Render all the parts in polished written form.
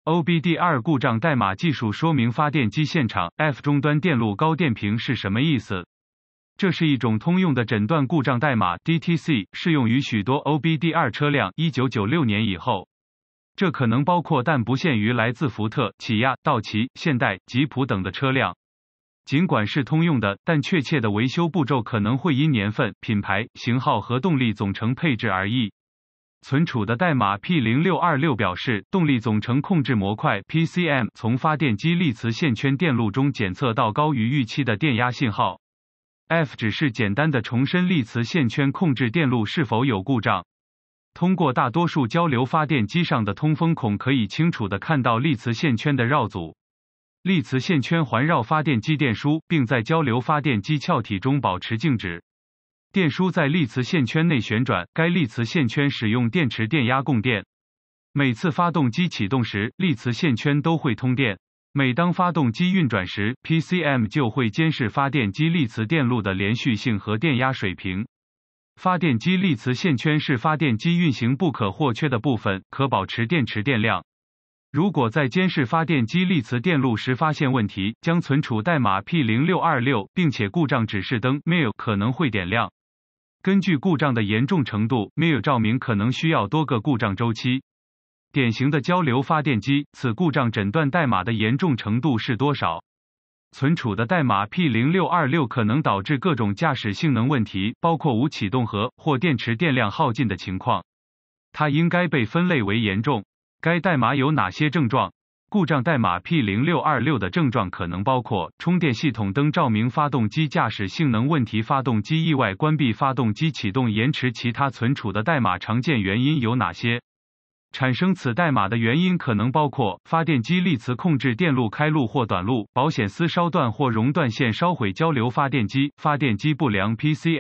OBD2 故障代码技术说明发电机现场 F 终端电路高电平是什么意思？这是一种通用的诊断故障代码 DTC， 适用于许多 OBD2 车辆。1996年以后，这可能包括但不限于来自福特、起亚、道奇、现代、吉普等的车辆。尽管是通用的，但确切的维修步骤可能会因年份、品牌、型号和动力总成配置而异。存储的代码 P0626 表示，动力总成控制模块 PCM 从发电机粒磁线圈电路中检测到高于预期的电压信号。F 只是简单的重申粒磁线圈控制电路是否有故障。通过大多数交流发电机上的通风孔可以清楚地看到粒磁线圈的绕组。粒磁线圈环绕发电机电输，并在交流发电机壳体中保持静止。电输在粒磁线圈内旋转，该粒磁线圈使用电池电压供电。每次发动机启动时，粒磁线圈都会通电。每当发动机运转时 ，PCM 就会监视发电机粒磁电路的连续性和电压水平。发电机粒磁线圈是发电机运行不可或缺的部分，可保持电池电量。如果在监视发电机粒磁电路时发现问题，将存储代码 P0626， 并且故障指示灯 MIL 可能会点亮。根据故障的严重程度 ，MIL 照明可能需要多个故障周期。典型的交流发电机，此故障诊断代码的严重程度是多少？存储的代码 P0626 可能导致各种驾驶性能问题，包括无启动和或电池电量耗尽的情况。它应该被分类为严重。该代码有哪些症状？故障代码 P0626 的症状可能包括充电系统灯照明、发动机驾驶性能问题、发动机意外关闭、发动机启动延迟。其他存储的代码常见原因有哪些？产生此代码的原因可能包括发电机粒磁控制电路开路或短路、保险丝烧断或熔断线烧毁交流发电机、发电机不良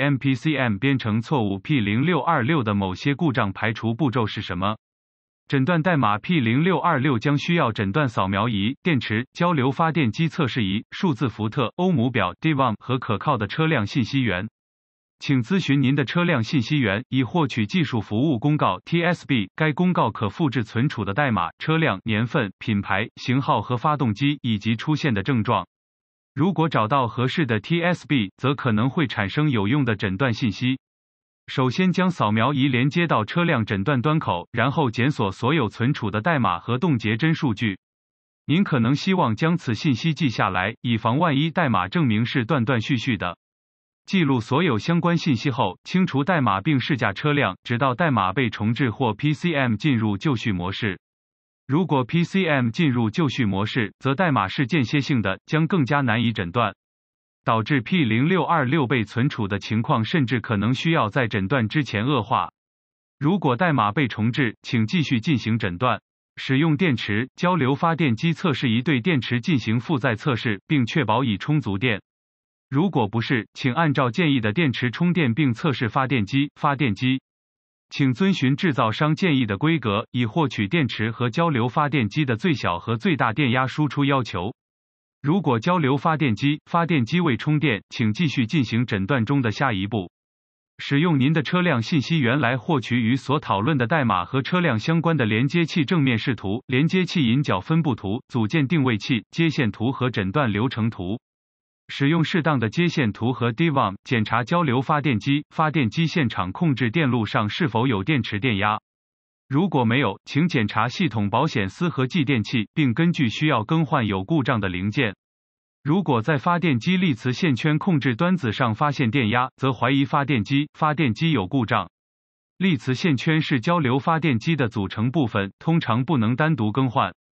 PCM 编程错误。P0626 的某些故障排除步骤是什么？诊断代码 P0626 将需要诊断扫描仪、电池、交流发电机测试仪、数字福特、欧姆表 DVOM 和可靠的车辆信息源。请咨询您的车辆信息源，以获取技术服务公告 TSB。该公告可复制存储的代码、车辆、年份、品牌、型号和发动机以及出现的症状。如果找到合适的 TSB， 则可能会产生有用的诊断信息。首先将扫描仪连接到车辆诊断端口，然后检索所有存储的代码和冻结真数据。您可能希望将此信息记下来，以防万一代码证明是断断续续的。记录所有相关信息后，清除代码并试驾车辆，直到代码被重置或 PCM 进入就绪模式。如果 PCM 进入就绪模式，则代码是间歇性的，将更加难以诊断。导致 P0626 被存储的情况甚至可能需要在诊断之前恶化。如果代码被重置，请继续进行诊断。使用电池、交流发电机测试仪对电池进行负载测试，并确保已充足电。如果不是，请按照建议的电池充电并测试发电机。请遵循制造商建议的规格，以获取电池和交流发电机的最小和最大电压输出要求。如果交流发电机、发电机未充电，请继续进行诊断中的下一步。使用您的车辆信息源来获取与所讨论的代码和车辆相关的连接器正面视图、连接器引脚分布图、组件定位器、接线图和诊断流程图。使用适当的接线图和 DVOM 检查交流发电机、发电机现场控制电路上是否有电池电压。如果没有，请检查系统保险丝和继电器，并根据需要更换有故障的零件。如果在发电机粒磁线圈控制端子上发现电压，则怀疑发电机有故障。粒磁线圈是交流发电机的组成部分，通常不能单独更换。